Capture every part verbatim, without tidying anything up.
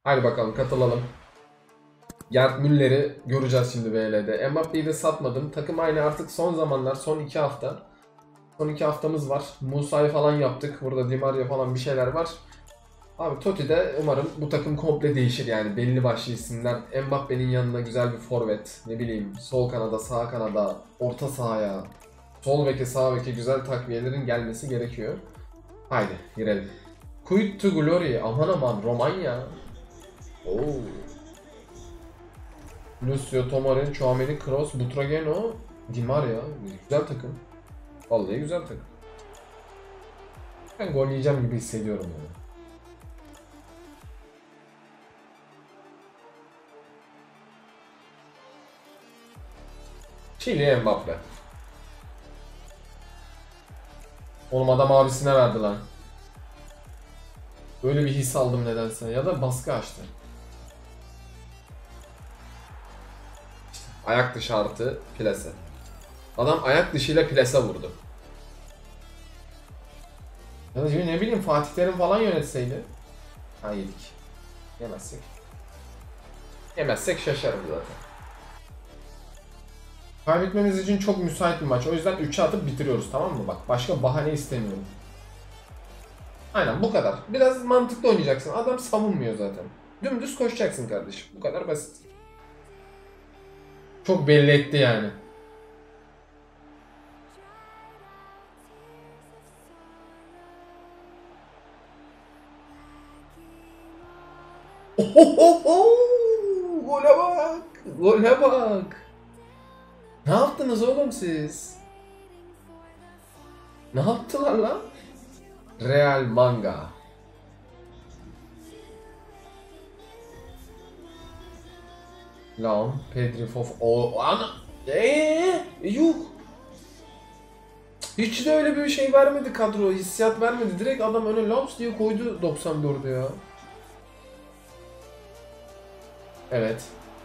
Hadi bakalım katılalım. Gerd Müller'i göreceğiz şimdi V L'de. Mbappe'yi de satmadım. Takım aynı artık son zamanlar, son iki hafta. Son iki haftamız var. Musa'yı falan yaptık. Burada Di Maria falan bir şeyler var. Abi Totti'de umarım bu takım komple değişir yani. Belli başlı isimler. Mbappe'nin yanına güzel bir forvet. Ne bileyim sol kanada, sağ kanada, orta sahaya, sol beke, sağ beke güzel takviyelerin gelmesi gerekiyor. Haydi girelim. Quid to Glory. Aman aman Romanya. Oo. Lucio, Tomori, Tchouaméni, Kroos, Butrageno, Di Maria. Güzel takım. Vallahi güzel takım. Ben gol yiyeceğim gibi hissediyorum yani. Chile Mbappe. Oğlum adam abisine verdi lan. Böyle bir his aldım nedense. Ya da baskı açtı. İşte ayak dışı artı plase. Adam ayak dışıyla plase vurdu. Ya da ne bileyim Fatih Terim falan yönetseydi. Ha yedik. Yemezsek. Yemezsek şaşarım zaten. Kaybetmemiz için çok müsait bir maç. O yüzden üçe atıp bitiriyoruz, tamam mı? Bak başka bahane istemiyorum. Aynen bu kadar. Biraz mantıklı oynayacaksın. Adam savunmuyor zaten. Dümdüz koşacaksın kardeşim. Bu kadar basit. Çok belli etti yani. Ohohoho! Gole bak! Gole bak! Ne yaptınız oğlum siz? Ne yaptılar lan? Real Manga. Lan Pedri Fof o ana eee yuh. Hiç de öyle bir şey vermedi kadro, hissiyat vermedi. Direkt adam öne laps diye koydu doksan dörde ya. Evet.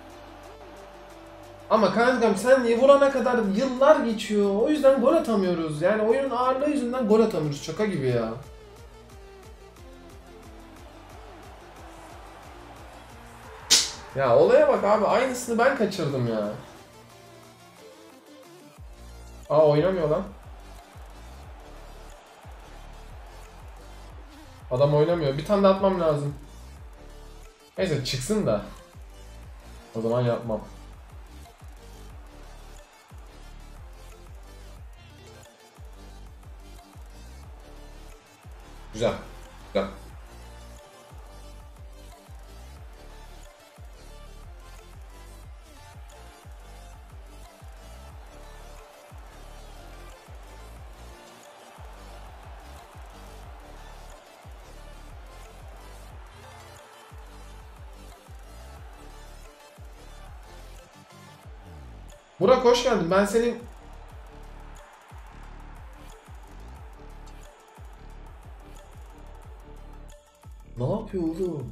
Ama kankam sen vurana kadar yıllar geçiyor. O yüzden gol atamıyoruz. Yani oyunun ağırlığı yüzünden gol atamıyoruz. Şaka gibi ya. Ya olaya bak abi. Aynısını ben kaçırdım ya. Aa oynamıyor lan. Adam oynamıyor. Bir tane de atmam lazım. Neyse çıksın da. O zaman yapmam. Güzel. Güzel. Burak hoş geldin. Ben senin... Ne yapıyor oğlum?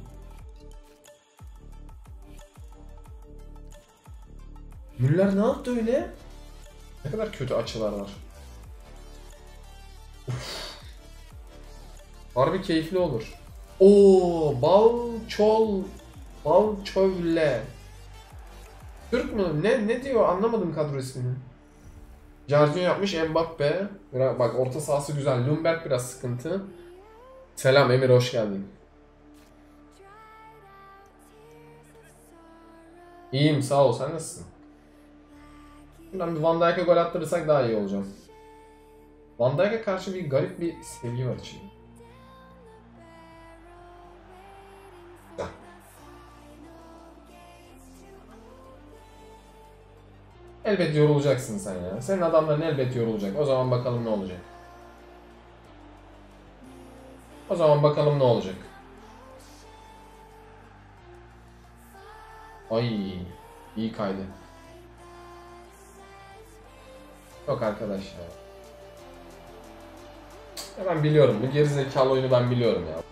Müller ne yaptı öyle? Ne kadar kötü açılar var. Uf. Harbi keyifli olur. Oo, bal çol bal çövle. Türk mü? Ne ne diyor? Anlamadım kadro ismini. Jardim yapmış Mbappe. Biraz, bak orta sahası güzel. Ljungberg biraz sıkıntı. Selam Emir, hoş geldin. İyiyim sağ ol, sen nasılsın? Buradan bir Van Dijk'e gol attırırsak daha iyi olacağım. Van Dijk'e karşı bir garip bir sevgi var içinde. Güzel. Elbet yorulacaksın sen ya. Senin adamların elbet yorulacak. O zaman bakalım ne olacak. O zaman bakalım ne olacak. Ay, iyi kaydı. Yok arkadaş ya. Ya ben biliyorum. Bu gerizekalı oyunu ben biliyorum ya.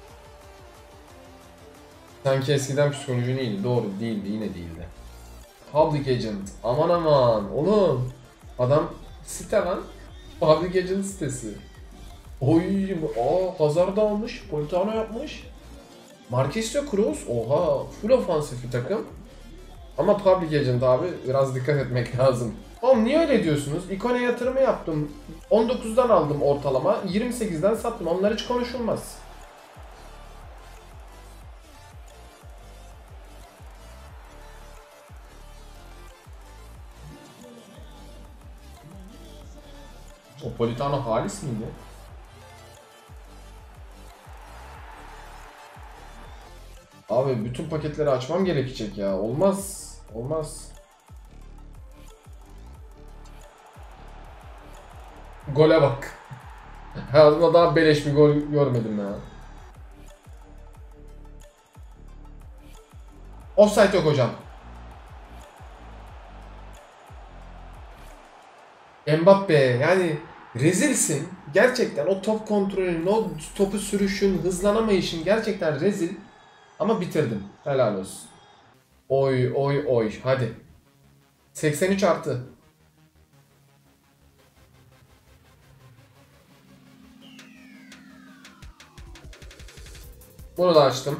Sanki eskiden psikolojin iyiydi. Doğru değildi. Yine değildi. Public Agent. Aman aman oğlum. Adam site lan. Public Agent sitesi. Oy, aa Hazard almış, Politano yapmış. Marquinhos Kroos, oha full ofansif bir takım. Ama Public Agent abi biraz dikkat etmek lazım. Oğlum niye öyle diyorsunuz? İkone yatırımı yaptım. on dokuzdan aldım ortalama, yirmi sekizden sattım. Onlar hiç konuşulmaz. O Politano halis miydi? Abi bütün paketleri açmam gerekecek ya. Olmaz. Olmaz. Gole bak. Hayatımda daha beleş bir gol görmedim ya. Offside yok hocam. Mbappe yani rezilsin. Gerçekten o top kontrolün, o topu sürüşün, hızlanamayışın gerçekten rezil. Ama bitirdim. Helal olsun. Oy oy oy. Hadi. seksen üç artı. Bunu da açtım.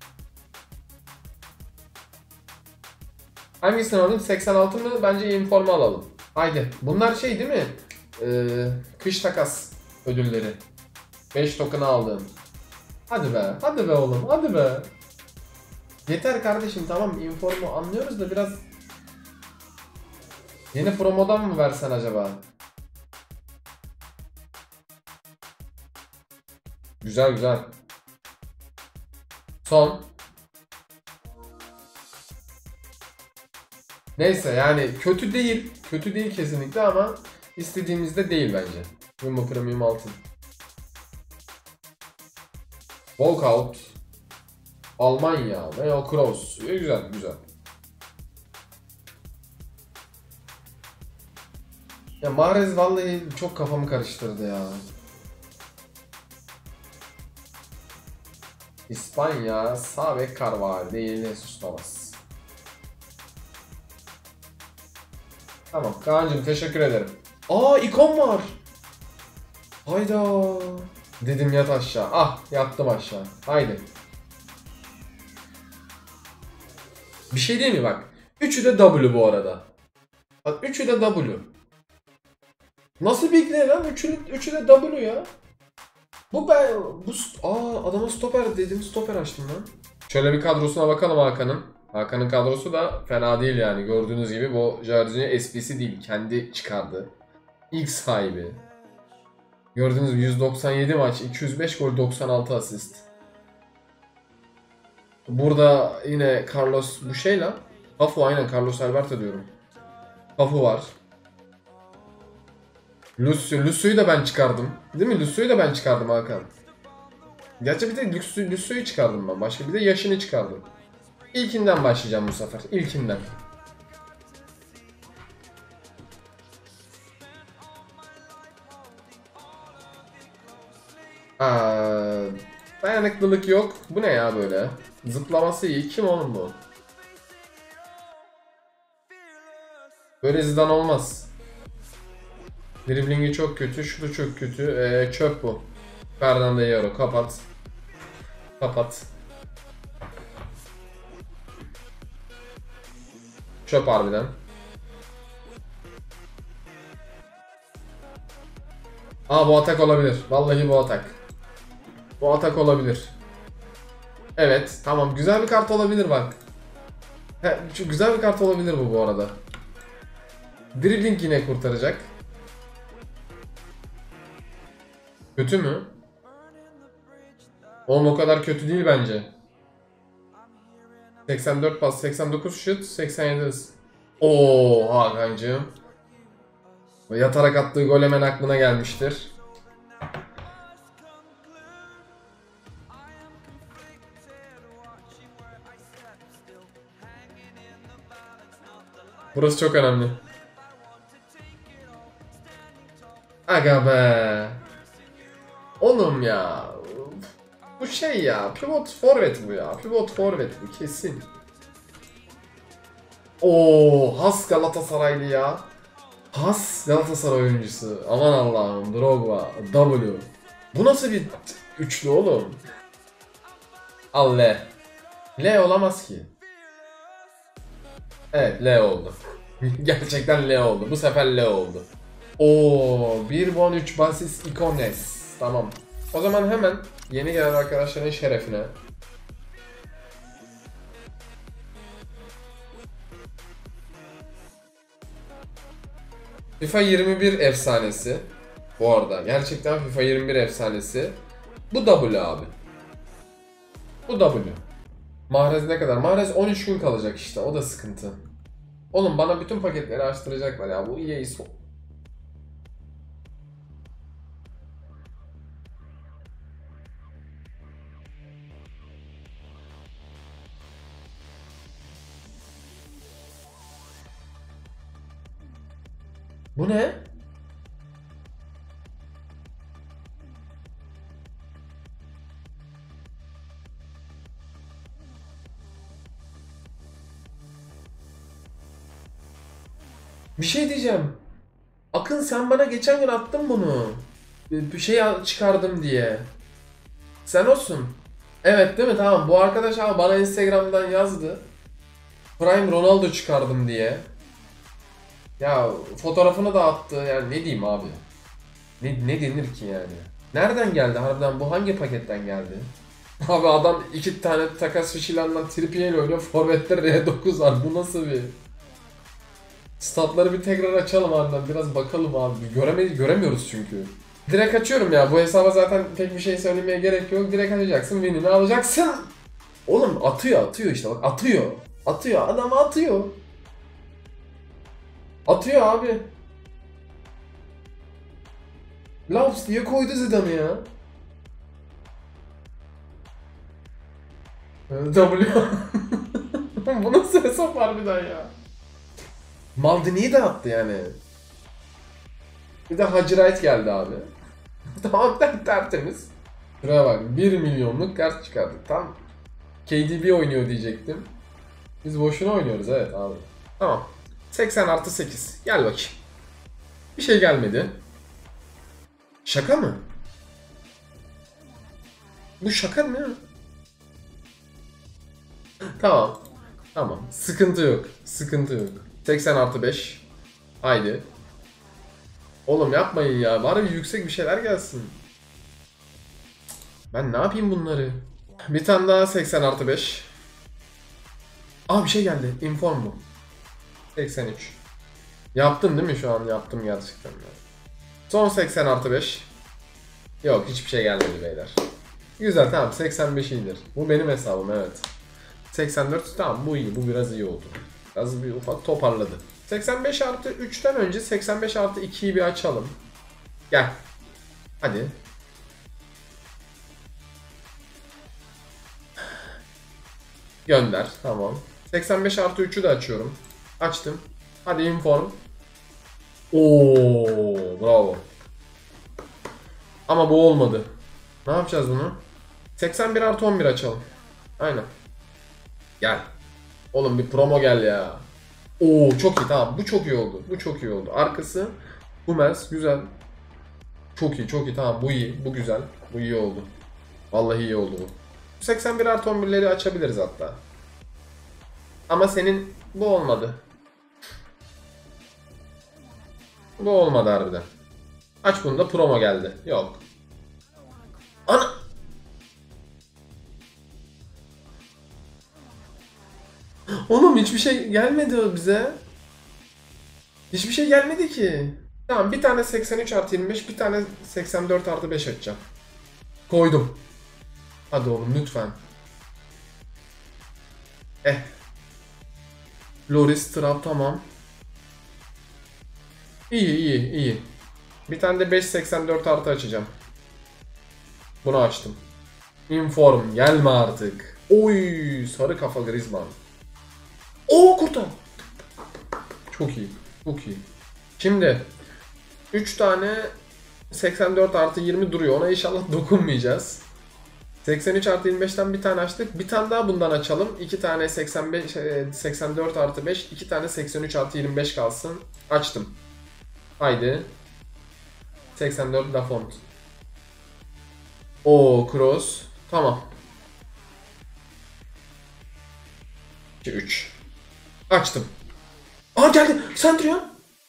Hangisini alalım? seksen altı mı? Bence informa alalım. Haydi. Bunlar şey değil mi? Ee, kış takas ödülleri. beş token'ı aldım. Hadi be. Hadi be oğlum. Hadi be. Yeter kardeşim, tamam informu anlıyoruz da biraz yeni promodan mı versen acaba? Güzel güzel. Son. Neyse yani kötü değil. Kötü değil kesinlikle ama istediğimizde değil bence. Jumbo Premium altın. Walkout. Almanya. Veya Kroos. Güzel güzel. Ya Mahrez vallahi çok kafamı karıştırdı ya. İspanya, sağ bek Carvalho değil, Jesus Navas. Tamam Kaan'cığım teşekkür ederim. Aa ikon var. Hayda. Dedim yat aşağı. Ah yattım aşağı. Haydi. Bir şey değil mi bak. Üçü de W bu arada. Bak üçü de W. Nasıl bilgiler lan? Üçü, üçü de W ya. Bu ben... Bu... Aa adama stoper dedim. Stoper açtım lan. Şöyle bir kadrosuna bakalım Hakan'ın. Hakan'ın kadrosu da fena değil yani. Gördüğünüz gibi bu Jorginho esprisi değil. Kendi çıkardı. İlk sahibi. Gördüğünüz gibi yüz doksan yedi maç, iki yüz beş gol, doksan altı asist. Burada yine Carlos bu şey lan. Cafu aynen Carlos Alberto diyorum. Cafu var. Lucio, Lucio'yu da ben çıkardım. Değil mi? Lucio'yu da ben çıkardım Hakan. Gerçi bir de Lucio, Lucio'yu çıkardım ben. Başka bir de yaşını çıkardım. İlkinden başlayacağım bu sefer. İlkinden. Aa, dayanıklılık yok. Bu ne ya böyle? Zıplaması iyi. Kim oğlum bu? Böyle Zidane olmaz. Driblingi çok kötü. Şutu çok kötü. Ee, çöp bu. Fernando Hierro. Kapat. Kapat. Çöp harbiden. Aa bu atak olabilir. Vallahi bu atak. Bu atak olabilir. Evet. Tamam. Güzel bir kart olabilir bak. He, güzel bir kart olabilir bu bu arada. Dribbling yine kurtaracak. Kötü mü? Oğlum o kadar kötü değil bence. seksen dört pas, seksen dokuz şut, seksen yedi hız. Oo Hakan'cığım. Yatarak attığı gol hemen aklına gelmiştir. Burası çok önemli. Aga be. Oğlum ya. Bu şey ya. Pivot forvet bu ya. Pivot forvet bu kesin. Oo, has Galatasaraylı ya. Has Galatasaray oyuncusu. Aman Allah'ım. Drogba. W. Bu nasıl bir üçlü oğlum? Al L. L olamaz ki. Evet, L oldu. Gerçekten L oldu. Bu sefer L oldu. Oo, bir puan üç basis ikones. Tamam. O zaman hemen yeni gelen arkadaşların şerefine FIFA yirmi bir efsanesi. Bu arada gerçekten FIFA yirmi bir efsanesi. Bu W abi. Bu W. Mahrez ne kadar? Mahrez on üç gün kalacak işte. O da sıkıntı. Oğlum bana bütün paketleri açtıracaklar ya. Bu E A so Bu ne? Bir şey diyeceğim. Akın sen bana geçen gün attın bunu. Bir şey çıkardım diye. Sen olsun. Evet değil mi? Tamam. Bu arkadaş abi bana Instagram'dan yazdı. Prime Ronaldo çıkardım diye. Ya fotoğrafını da attı. Yani ne diyeyim abi? Ne, ne denir ki yani? Nereden geldi harbiden? Bu hangi paketten geldi? Abi adam iki tane takas fişilandan Trippier ile oynuyor. Forvet'te R dokuz var. Bu nasıl bir... Statları bir tekrar açalım harbiden. Biraz bakalım abi. Göremeyiz, göremiyoruz çünkü. Direkt açıyorum ya. Bu hesaba zaten pek bir şey söylemeye gerek yok. Direkt açacaksın. Win'ini alacaksın. Oğlum atıyor atıyor işte bak. Atıyor. Atıyor. Adam atıyor. Atıyor abi. Laps diye koydu Zidane'ı ya. W. Bu nasıl hesap harbiden ya? Maldini'yi de attı yani. Bir de Hacı Wright geldi abi. Tamam tertemiz. Şuraya bak bir milyonluk kart çıkardık tam. K D B oynuyor diyecektim. Biz boşuna oynuyoruz evet abi. Tamam. seksen artı sekiz. Gel bakayım. Bir şey gelmedi. Şaka mı? Bu şaka mı? Tamam. Tamam. Sıkıntı yok. Sıkıntı yok. seksen artı beş. Haydi. Oğlum yapmayın ya. Bari bir yüksek bir şeyler gelsin. Ben ne yapayım bunları? Bir tane daha seksen artı beş. Aa bir şey geldi. Inform bu. seksen üç. Yaptım değil mi şu an? Yaptım gerçekten. Son seksen artı beş. Yok hiçbir şey gelmedi beyler. Güzel tamam seksen beş iyidir. Bu benim hesabım evet. seksen dört tamam bu iyi. Bu biraz iyi oldu. Biraz bir ufak toparladı. seksen beş artı üçten önce seksen beş artı ikiyi bir açalım. Gel. Hadi. Gönder. Tamam. seksen beş artı üçü de açıyorum. Açtım. Hadi inform. Oo, bravo. Ama bu olmadı. Ne yapacağız bunu? seksen bir artı on bir açalım. Aynen. Gel. Oğlum bir promo gel ya. Oo çok iyi tamam. Bu çok iyi oldu. Bu çok iyi oldu. Arkası Hummels güzel. Çok iyi çok iyi tamam. Bu iyi. Bu güzel. Bu iyi oldu. Vallahi iyi oldu bu. seksen bir artı on birleri açabiliriz hatta. Ama senin bu olmadı. Bu olmadı harbiden. Aç bunu da promo geldi. Yok. Ana! Oğlum hiçbir şey gelmedi o bize. Hiçbir şey gelmedi ki. Tamam bir tane seksen üç artı yirmi beş bir tane seksen dört artı beş açacağım. Koydum. Hadi oğlum lütfen. Eh. Loris Trap tamam. İyi iyi iyi. Bir tane de beş seksen dört artı açacağım. Bunu açtım. Inform gelme artık. Oy sarı kafa Griezmann. Oo kurtar. Çok iyi. Çok iyi. Şimdi üç tane seksen dört artı yirmi duruyor. Ona inşallah dokunmayacağız. seksen üç artı yirmi beşten bir tane açtık. Bir tane daha bundan açalım. iki tane seksen beş, seksen dört artı beş, iki tane seksen üç artı yirmi beş kalsın. Açtım. Haydi. seksen dört Lafont. O Kroos. Tamam. iki üç. Açtım. Aa geldi. Centurion.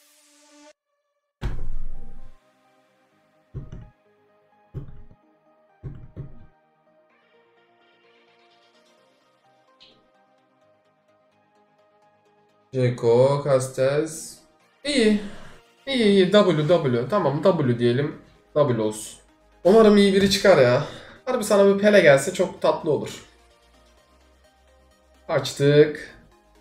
Ceko, Castells. İyi. İyi iyi. W W. Tamam W diyelim. W olsun. Umarım iyi biri çıkar ya. Harbi sana bir Pele gelse çok tatlı olur. Açtık.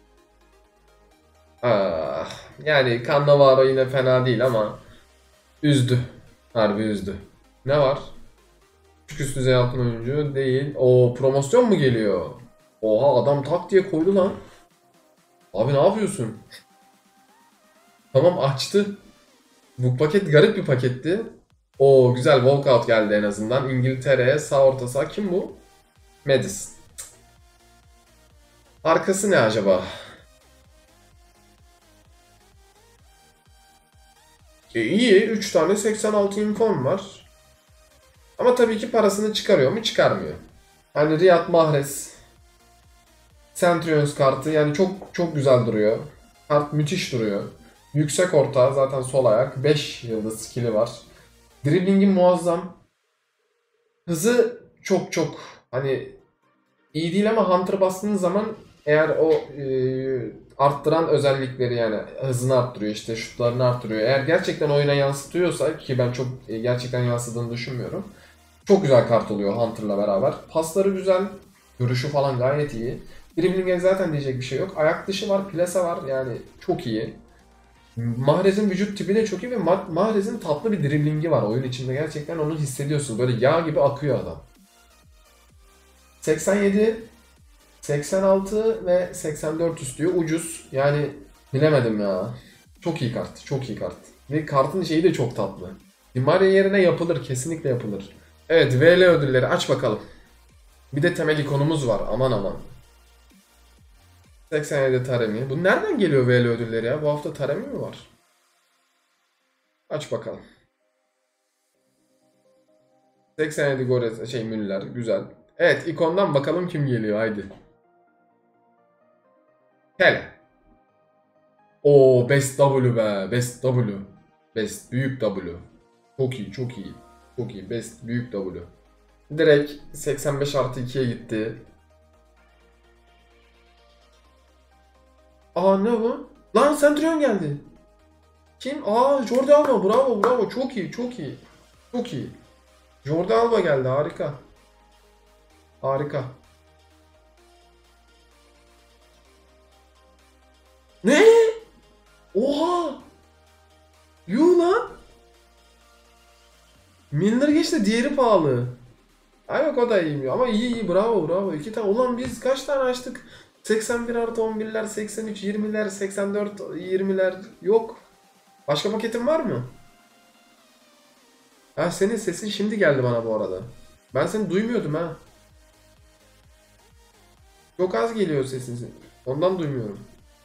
Ah, yani Cannavaro yine fena değil ama üzdü. Harbi üzdü. Ne var? Küçük üst düzey altın oyuncu değil. O promosyon mu geliyor? Oha adam tak diye koydu lan. Abi ne yapıyorsun? Tamam açtı. Bu paket garip bir paketti. O güzel walkout geldi en azından. İngiltere'ye sağ orta saha. Kim bu? Madison. Arkası ne acaba? E iyi. üç tane seksen altı inform var. Ama tabii ki parasını çıkarıyor mu? Çıkarmıyor. Hani Riyad Mahrez. Centurions kartı yani çok çok güzel duruyor. Kart müthiş duruyor. Yüksek orta zaten sol ayak. beş yıldız skill'i var. Dribbling'i muazzam. Hızı çok çok hani iyi değil ama Hunter bastığınız zaman eğer o e, arttıran özellikleri yani hızını arttırıyor işte şutlarını arttırıyor. Eğer gerçekten oyuna yansıtıyorsa ki ben çok e, gerçekten yansıdığını düşünmüyorum. Çok güzel kart oluyor Hunter'la beraber. Pasları güzel. Görüşü falan gayet iyi. Dribbling'e zaten diyecek bir şey yok. Ayak dışı var, plase var yani çok iyi. Mahrez'in vücut tipi de çok iyi ve Ma- Mahrez'in tatlı bir driblingi var. Oyun içinde gerçekten onu hissediyorsun. Böyle yağ gibi akıyor adam. seksen yedi, seksen altı ve seksen dört istiyor. Ucuz. Yani bilemedim ya. Çok iyi kart. Çok iyi kart. Ve kartın şeyi de çok tatlı. Di Maria yerine yapılır. Kesinlikle yapılır. Evet V L ödülleri aç bakalım. Bir de temel ikonumuz var. Aman aman. seksen yedi Taremi. Bu nereden geliyor V L ödülleri ya? Bu hafta Taremi mi var? Aç bakalım. seksen yedi Gores şey Müller güzel. Evet ikondan bakalım kim geliyor haydi. Hele. Oo Best W be. Best W. Best büyük W. Çok iyi çok iyi. Çok iyi. Best büyük W. Direkt seksen beş artı ikiye gitti. Aa ne bu? Lan Centurion geldi. Kim? Aa Jordi Alba bravo bravo çok iyi çok iyi. Çok iyi. Jordi Alba geldi harika. Harika. Ne? Oha! Yuh lan! Milner geçti diğeri pahalı. Ay yok o da iyiyim ama iyi iyi bravo bravo. İki tane. Ulan biz kaç tane açtık? seksen bir artı on birler, seksen üç, yirmiler, seksen dört, yirmiler yok. Başka paketin var mı? Ha senin sesin şimdi geldi bana bu arada. Ben seni duymuyordum ha. Çok az geliyor sesin. Ondan duymuyorum.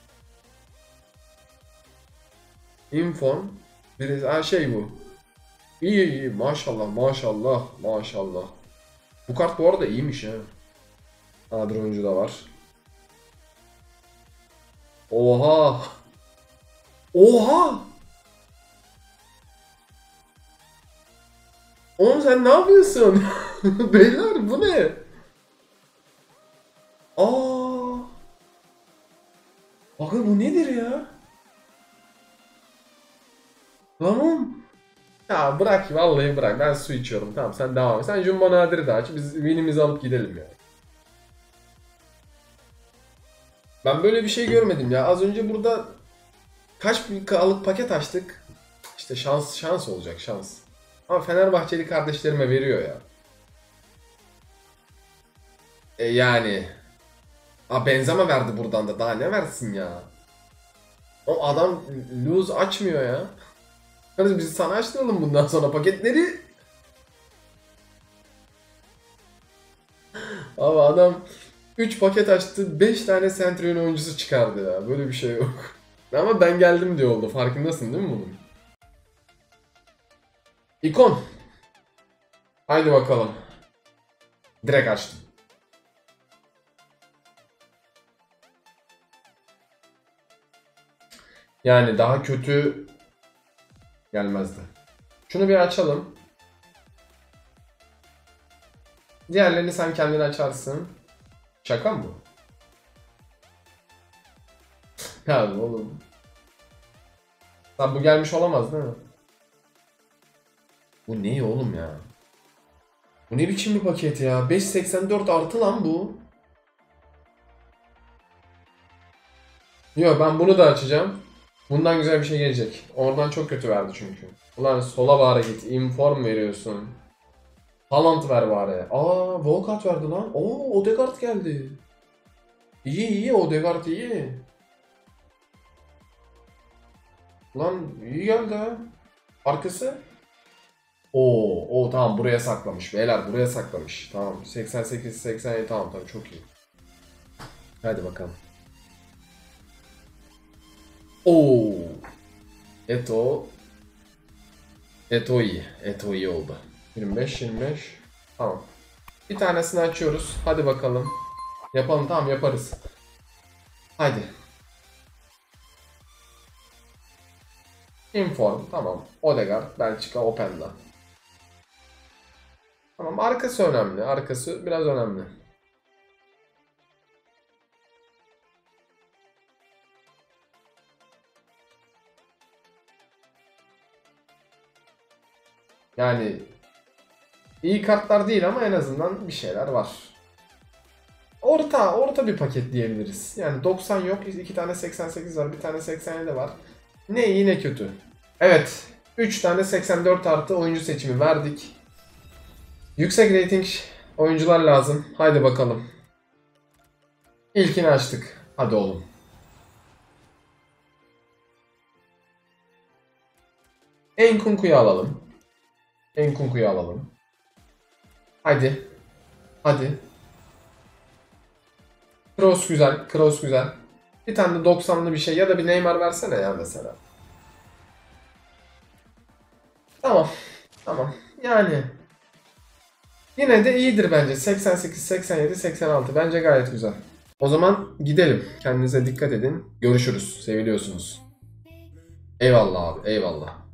Inform. Bir ha şey bu. İyi iyi maşallah maşallah maşallah. Bu kart bu arada iyiymiş ha. Nadir oyuncu da var. Oha. Oha. Oğlum sen ne yapıyorsun? Beyler bu ne? Aa. Bakın bu nedir ya? Lan oğlum. Ya bırak vallahi bırak ben su içiyorum tamam sen devam et. Sen Jumbo Nadir'i de aç biz winimizi alıp gidelim ya. Ben böyle bir şey görmedim ya. Az önce burada kaç bir alıp paket açtık. İşte şans şans olacak şans. Ama Fenerbahçeli kardeşlerime veriyor ya. E yani. Aa Benzema verdi buradan da daha ne versin ya. O adam lose açmıyor ya. Kardeşim biz sana açtıralım bundan sonra paketleri. Abi adam üç paket açtı, beş tane Centurion oyuncusu çıkardı ya. Böyle bir şey yok. Ama ben geldim diye oldu. Farkındasın değil mi bunun? İkon. Haydi bakalım. Direkt açtım. Yani daha kötü gelmezdi. Şunu bir açalım. Diğerlerini sen kendin açarsın. Şaka mı bu? Ya oğlum. Lan bu gelmiş olamaz değil mi? Bu ne oğlum ya? Bu ne biçim bir paket ya? beş seksen dört artı lan bu. Yok ben bunu da açacağım. Bundan güzel bir şey gelecek. Oradan çok kötü verdi çünkü. Ulan sola bari git. Inform veriyorsun. Haaland ver bari. Aa Volkart verdi lan. Oo Odegaard geldi. İyi iyi Odegaard iyi. Lan iyi geldi ha. Arkası. Oo, o tamam buraya saklamış. Beyler buraya saklamış. Tamam seksen sekiz seksen yedi tamam tamam çok iyi. Hadi bakalım. Oo. Eto. Eto iyi. Eto iyi oldu. yirmi beş yirmi beş. Tamam. Bir tanesini açıyoruz. Hadi bakalım. Yapalım tamam yaparız. Hadi. Inform tamam. Odegaard, Belçika, Openda. Tamam arkası önemli. Arkası biraz önemli. Yani iyi kartlar değil ama en azından bir şeyler var. Orta, orta bir paket diyebiliriz. Yani doksan yok, iki tane seksen sekiz var, bir tane seksen yedi var. Ne iyi ne kötü. Evet, üç tane seksen dört artı oyuncu seçimi verdik. Yüksek rating oyuncular lazım. Haydi bakalım. İlkini açtık. Hadi oğlum. Enkunku'yu alalım. Enkunku'yu alalım. Hadi. Hadi. Kroos güzel. Kroos güzel. Bir tane de doksanlı bir şey ya da bir Neymar versene ya mesela. Tamam. Tamam. Yani yine de iyidir bence. seksen sekiz, seksen yedi, seksen altı. Bence gayet güzel. O zaman gidelim. Kendinize dikkat edin. Görüşürüz. Seviliyorsunuz. Eyvallah abi. Eyvallah.